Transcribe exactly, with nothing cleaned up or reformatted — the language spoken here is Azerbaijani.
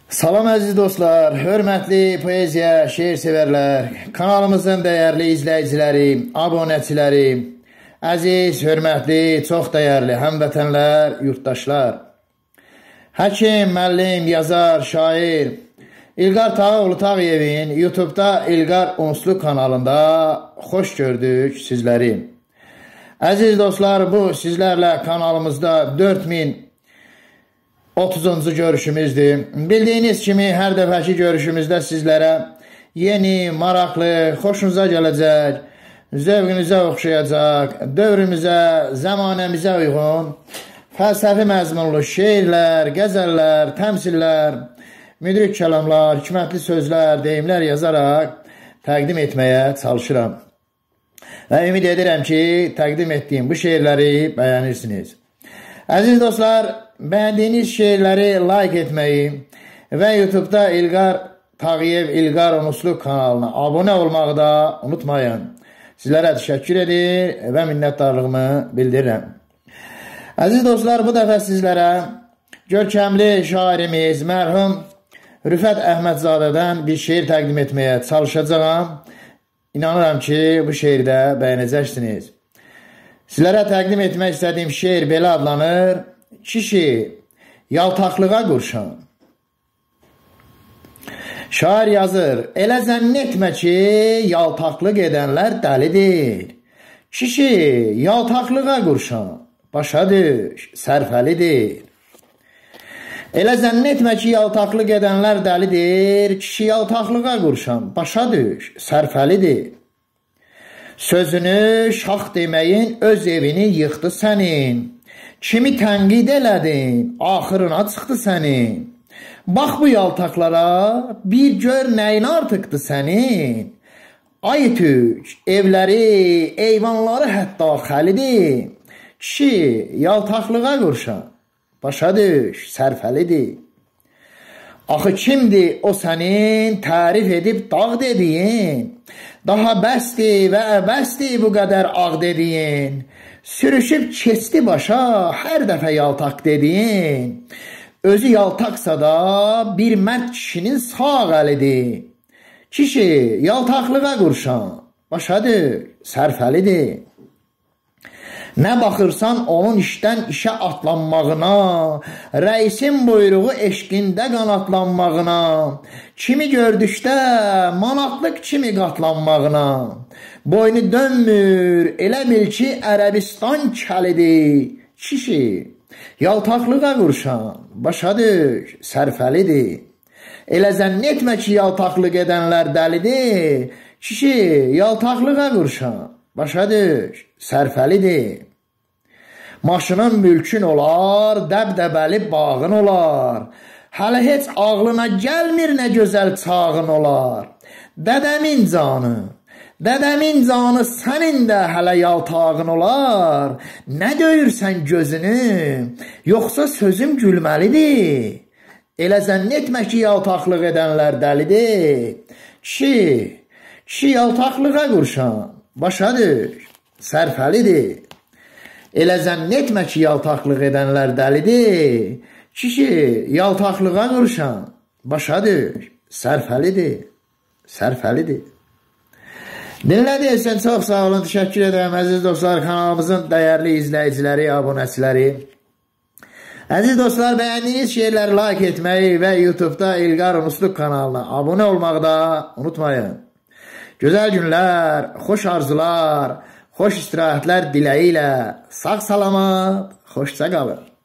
Salam əziz dostlar, hörmətli poeziya, şeir sevərlər, kanalımızın dəyərli izləyiciləri, abonəçiləri, əziz, hörmətli, çox dəyərli həmvətənlər, yurttaşlar. Həkim, müəllim, yazar, şair İlqar Tağıoğlu Tağıyevin YouTube'da İlqar Onslu kanalında xoş gördük sizləri. Əziz dostlar, bu sizlərlə kanalımızda dörd min otuzuncu görüşümüzdür. Bildiyiniz kimi hər dəfəki görüşümüzdə sizlərə yeni, maraqlı, xoşunuza gələcək, zövqünüzə oxşayacaq, dövrümüzə, zamanəmizə uyğun, fəlsəfi məzmunlu şeirlər, qəzəllər, təmsillər, müdrik kəlamlar, hikmətli sözlər, deyimlər yazaraq təqdim etməyə çalışıram. Və ümid edirəm ki, təqdim etdiyim bu şeirləri bəyənirsiniz. Əziz dostlar, bəyəndiyiniz şeirləri like etməyi və YouTube'da İlqar Tağıyev İlqar Onslu kanalına abunə olmağı da unutmayın. Sizlərə təşəkkür edir və minnətdarlığımı bildirirəm. Əziz dostlar, bu dəfə sizlərə görkəmli şairimiz mərhum Rüfət Əhmədzadədən bir şeir təqdim etməyə çalışacağam. İnanıram ki, bu şeirdə bəyənəcəksiniz. Sizlərə təqdim etmək istədiyim şeir belə adlanır: Kişi, yaltaqlığa qurşan. Şair yazır: Elə zənn etmə ki, yaltaqlıq edənlər dəlidir. Kişi, yaltaqlığa qurşan, başa düş, sərfəlidir. Elə zənn etmə ki, yaltaqlıq edənlər dəlidir. Kişi, yaltaqlığa qurşan, başa düş, sərfəlidir. Sözünü şax deməyin öz evini yıxdı sənin. Kimi tənqid elədin, axırına çıxdı sənin. Bax bu yaltaqlara, bir gör nəyin artıqdı sənin. Ay tük, evləri, eyvanları hətta xəlidir. Kişi, yaltaqlığa qurşan, başa düş, sərfəlidir. Axı kimdir o sənin tərif edib dağ dediyin? Daha bəsdir və əbəsdir bu qədər ağ dediyin. Sürüşüb keçdi başa hər dəfə yaltaq dediyin. Özü yaltaqsa da bir mərd kişinin sağ əlidir. Kişi, yaltaqlığa qurşan, başa düş, sərfəlidir. Nə baxırsan onun işdən işə atlanmağına, rəisin buyruğu eşqində qanatlanmağına, kimi gördükdə manatlıq kimi qatlanmağına, boynu dönmür, elə bil ki, Ərəbistan kəlidir. Kişi, yaltaqlığa qurşan, başa düş, sərfəlidir. Elə zənn etmə ki, yaltaqlıq edənlər dəlidir. Kişi, yaltaqlığa qurşan, başa düş, sərfəlidir. Maşının mülkün olar, dəbdəbəli bağın olar. Hələ heç ağlına gəlmir nə gözəl çağın olar. Dədəmin canı, dədəmin canı sənin də hələ yaltağın olar. Nə döyürsən gözünü, yoxsa sözüm gülməlidir. Elə zənn etmə ki, yaltaqlıq edənlər dəlidir. Kişi, kişi yaltaqlığa qurşan, başa düş, sərfəlidir. Elə zənn etmə ki, yaltaqlıq edənlər dəlidir. Kişi, yaltaqlığa qurşan, başa düş, sərfəlidir, sərfəlidir. Dinlədiyiniz üçün çox sağ olun, təşəkkür edirəm əziz dostlar, kanalımızın dəyərli izləyiciləri, abonəçiləri. Əziz dostlar, bəyəndiyiniz şeirləri like etməyi və YouTube'da İlqar Onslu kanalına abunə olmağı da unutmayın. Gözəl günlər, xoş arzular, xoş istirahətlər diləyi ilə sağ salamat, xoşça qalın.